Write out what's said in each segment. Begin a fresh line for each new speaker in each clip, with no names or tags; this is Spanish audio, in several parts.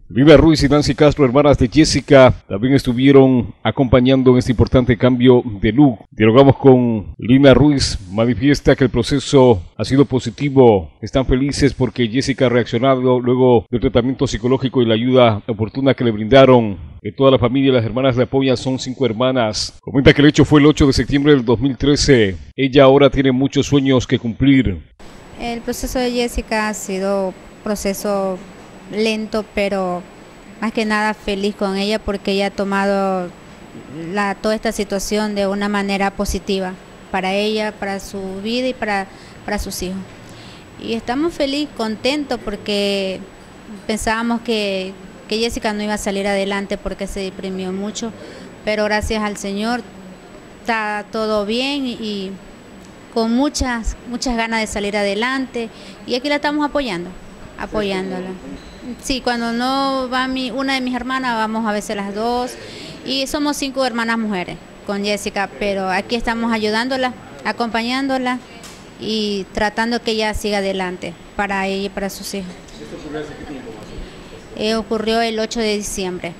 Lina Ruiz y Nancy Castro, hermanas de Jessica, también estuvieron acompañando en este importante cambio de look. Dialogamos con Lina Ruiz, manifiesta que el proceso ha sido positivo, están felices porque Jessica ha reaccionado luego del tratamiento psicológico y la ayuda oportuna que le brindaron. Toda la familia y las hermanas le apoyan, son 5 hermanas. Comenta que el hecho fue el 8 de septiembre del 2013. Ella ahora tiene muchos sueños que cumplir.
El proceso de Jessica ha sido proceso lento, pero más que nada feliz con ella porque ella ha tomado toda esta situación de una manera positiva para ella, para su vida y para sus hijos. Y estamos felices, contentos porque pensábamos que Jessica no iba a salir adelante porque se deprimió mucho, pero gracias al Señor está todo bien y con muchas ganas de salir adelante, y aquí la estamos apoyándola. Sí, cuando no va una de mis hermanas, vamos a veces las dos, y somos 5 hermanas mujeres con Jessica, pero aquí estamos ayudándola, acompañándola y tratando que ella siga adelante para ella y para sus hijos.
¿Esto ocurrió hace qué tiempo más o menos?
Ocurrió el 8 de diciembre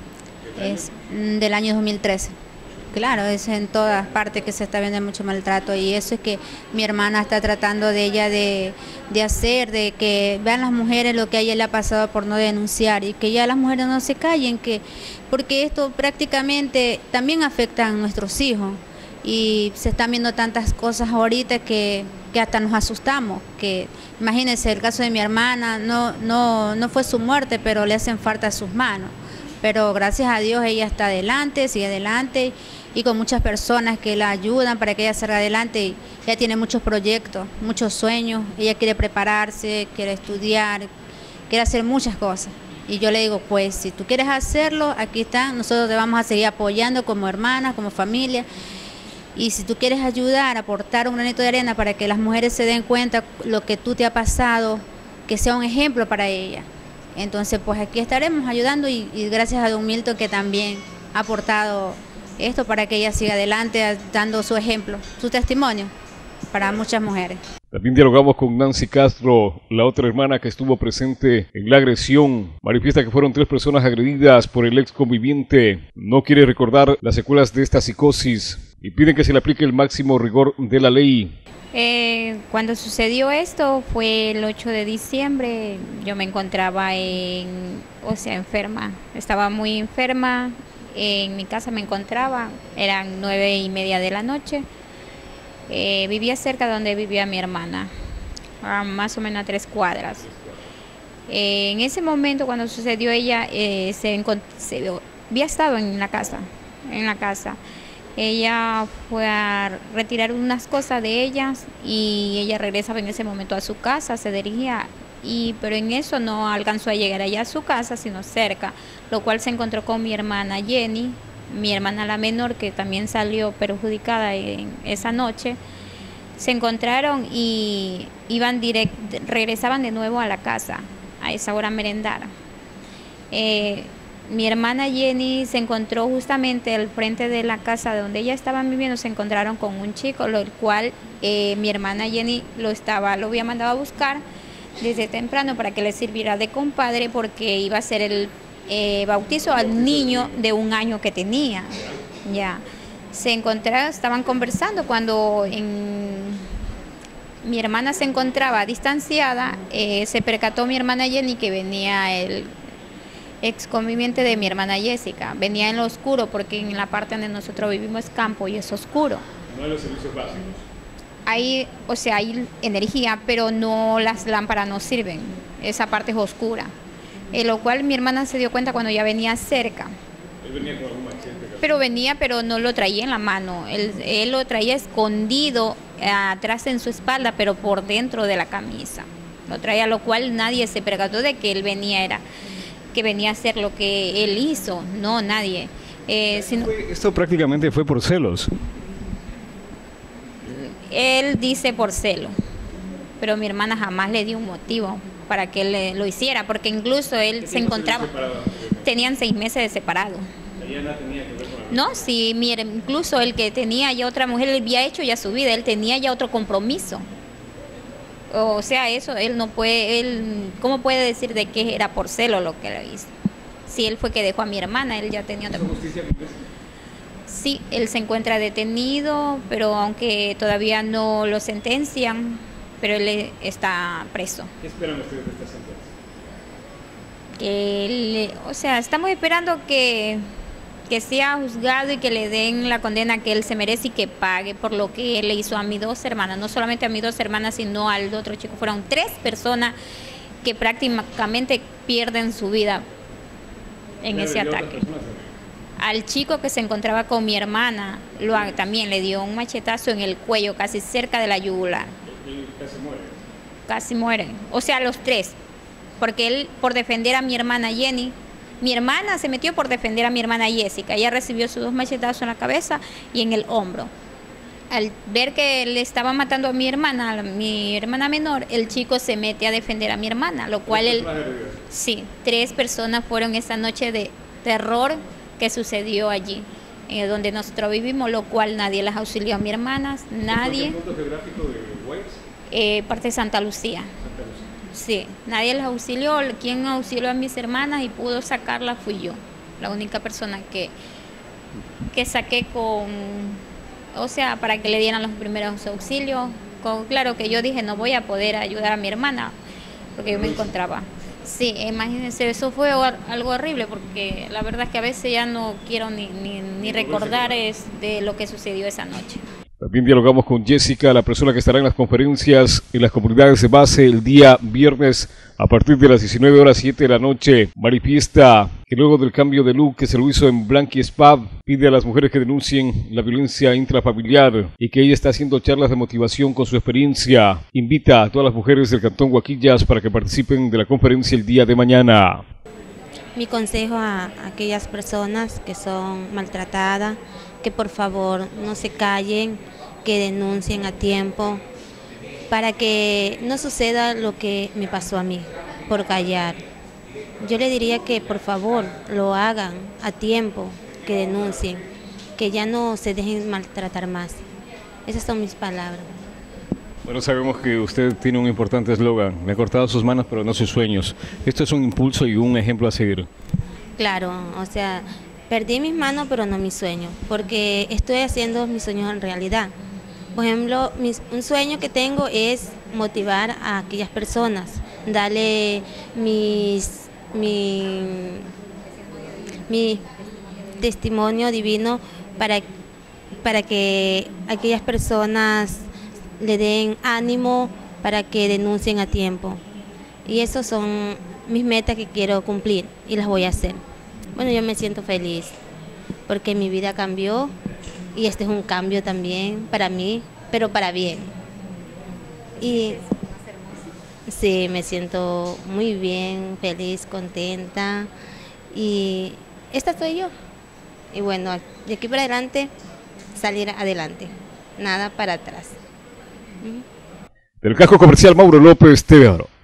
del año 2013. Claro, es en todas partes que se está viendo mucho maltrato, y eso es que mi hermana está tratando de ella de hacer, de que vean las mujeres lo que a ella le ha pasado por no denunciar, y que ya las mujeres no se callen, porque esto prácticamente también afecta a nuestros hijos, y se están viendo tantas cosas ahorita que hasta nos asustamos. Que imagínense el caso de mi hermana, no fue su muerte, pero le hacen falta sus manos. Pero gracias a Dios ella está adelante, sigue adelante, y con muchas personas que la ayudan para que ella salga adelante. Ella tiene muchos proyectos, muchos sueños, ella quiere prepararse, quiere estudiar, quiere hacer muchas cosas. Y yo le digo, pues si tú quieres hacerlo, aquí están, nosotros te vamos a seguir apoyando como hermanas, como familia. Y si tú quieres ayudar, aportar un granito de arena para que las mujeres se den cuenta lo que tú te ha pasado, que sea un ejemplo para ella. Entonces, pues aquí estaremos ayudando, y gracias a don Milton, que también ha aportado esto para que ella siga adelante, dando su ejemplo, su testimonio para muchas mujeres.
También dialogamos con Nancy Castro, la otra hermana que estuvo presente en la agresión. Manifiesta que fueron 3 personas agredidas por el ex conviviente. No quiere recordar las secuelas de esta psicosis y piden que se le aplique el máximo rigor de la ley.
Cuando sucedió esto fue el 8 de diciembre, yo me encontraba enferma, estaba muy enferma, en mi casa me encontraba, eran 9:30 de la noche, vivía cerca de donde vivía mi hermana, más o menos a 3 cuadras. En ese momento cuando sucedió ella había estado en la casa. Ella fue a retirar unas cosas de ellas y ella regresaba en ese momento a su casa, se dirigía, pero en eso no alcanzó a llegar allá a su casa, sino cerca, lo cual se encontró con mi hermana Jenny, mi hermana la menor, que también salió perjudicada en esa noche. Se encontraron y regresaban de nuevo a la casa, a esa hora a merendar. Mi hermana Jenny se encontró justamente al frente de la casa de donde ella estaba viviendo, se encontraron con un chico, lo cual mi hermana Jenny lo había mandado a buscar desde temprano para que le sirviera de compadre, porque iba a ser el bautizo al niño de 1 año que tenía. Ya se encontraron, estaban conversando cuando mi hermana se encontraba distanciada, se percató mi hermana Jenny que venía el ex conviviente de mi hermana Jessica, venía en lo oscuro, porque en la parte donde nosotros vivimos es campo y es oscuro.
No hay los servicios básicos.
Hay energía, pero no, las lámparas no sirven, esa parte es oscura. Lo cual mi hermana se dio cuenta cuando ya venía cerca.
Él venía con algún accidente.
Pero no lo traía en la mano, él lo traía escondido atrás en su espalda, pero por dentro de la camisa. Lo traía, lo cual nadie se percató de que él venía a hacer lo que él hizo, no nadie.
Esto prácticamente fue por celos.
Él dice por celo, pero mi hermana jamás le dio un motivo para que él lo hiciera, porque incluso él se encontraba, tenían 6 meses de separado.
¿Ella no tenía que ver con el...
No, sí, incluso el que tenía ya otra mujer, él había hecho ya su vida, él tenía ya otro compromiso. O sea, eso, él no puede, ¿cómo puede decir de que era por celo lo que le hizo? Si él fue que dejó a mi hermana, él ya tenía otra... Sí, él se encuentra detenido, pero aunque todavía no lo sentencian, pero él está preso.
¿Qué esperan ustedes de esta sentencia?
O sea, estamos esperando que sea juzgado y que le den la condena que él se merece y que pague por lo que él le hizo a mis 2 hermanas, no solamente a mis 2 hermanas, sino al otro chico. Fueron 3 personas que prácticamente pierden su vida en ese ataque. Al chico que se encontraba con mi hermana, también le dio un machetazo en el cuello, casi cerca de la yugular.
¿Y casi muere?
Casi muere. O sea, los 3. Porque él, por defender a mi hermana Jenny, mi hermana se metió por defender a mi hermana Jessica. Ella recibió sus 2 machetazos en la cabeza y en el hombro. Al ver que le estaba matando a mi hermana menor, el chico se mete a defender a mi hermana, lo cual él... Sí, 3 personas fueron esa noche de terror que sucedió allí, donde nosotros vivimos, lo cual nadie las auxilió a mi hermana, nadie.
¿El punto geográfico de Guayas?
Parte de Santa Lucía. Sí, nadie las auxilió. Quien auxilió a mis hermanas y pudo sacarlas fui yo, la única persona que saqué o sea, para que le dieran los primeros auxilios. Claro que yo dije, no voy a poder ayudar a mi hermana, porque yo me encontraba. Sí, imagínense, eso fue algo horrible, porque la verdad es que a veces ya no quiero ni recordar de lo que sucedió esa noche.
También dialogamos con Jessica, la persona que estará en las conferencias en las comunidades de base el día viernes a partir de las 19:07 de la noche. Manifiesta que luego del cambio de look que se lo hizo en Blanqui Spa, pide a las mujeres que denuncien la violencia intrafamiliar y que ella está haciendo charlas de motivación con su experiencia. Invita a todas las mujeres del Cantón Guaquillas para que participen de la conferencia el día de mañana.
Mi consejo a aquellas personas que son maltratadas, que por favor no se callen, que denuncien a tiempo, para que no suceda lo que me pasó a mí, por callar. Yo le diría que por favor lo hagan a tiempo, que denuncien, que ya no se dejen maltratar más. Esas son mis palabras.
Bueno, sabemos que usted tiene un importante eslogan, me ha cortado sus manos pero no sus sueños. Esto es un impulso y un ejemplo a seguir.
Claro, o sea, perdí mis manos pero no mis sueños, porque estoy haciendo mis sueños en realidad. Por ejemplo, un sueño que tengo es motivar a aquellas personas, darle mi testimonio divino para que aquellas personas le den ánimo para que denuncien a tiempo. Y esas son mis metas que quiero cumplir y las voy a hacer. Bueno, yo me siento feliz porque mi vida cambió y este es un cambio también para mí, pero para bien. Y sí, me siento muy bien, feliz, contenta y esta soy yo. Y bueno, de aquí para adelante, salir adelante, nada para atrás.
Del casco comercial Mauro López, TV Oro.